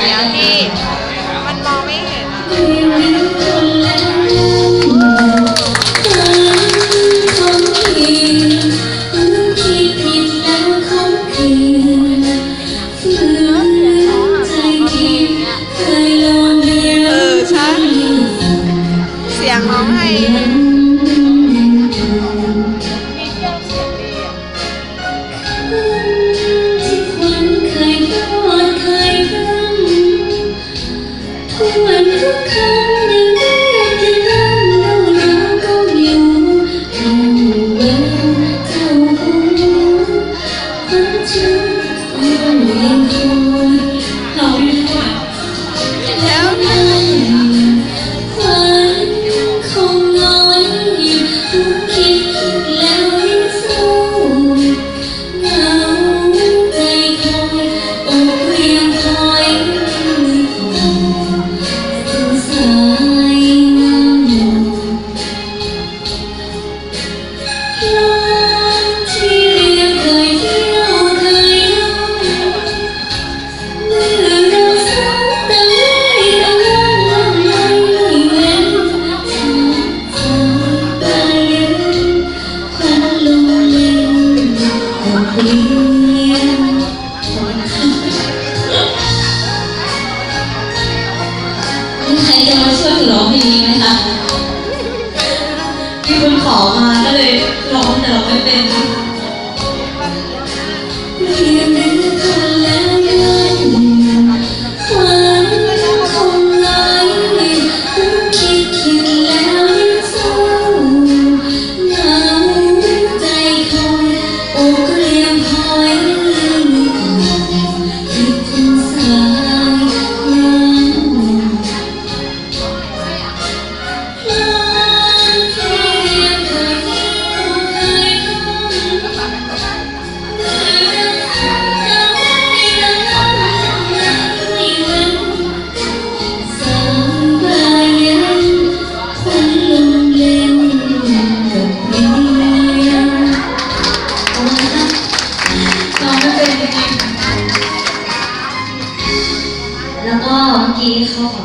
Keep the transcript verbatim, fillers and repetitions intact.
สียงที่มันมองไม่เห็นเออใช่เสียงร้องไห้ใครจะมาช่วยร้องเพลงนี้ไหมคะมีคนขอมาก็เลยร้องแต่ร้องไม่เป็นแล้วก็เมื่อกี้เขาขอ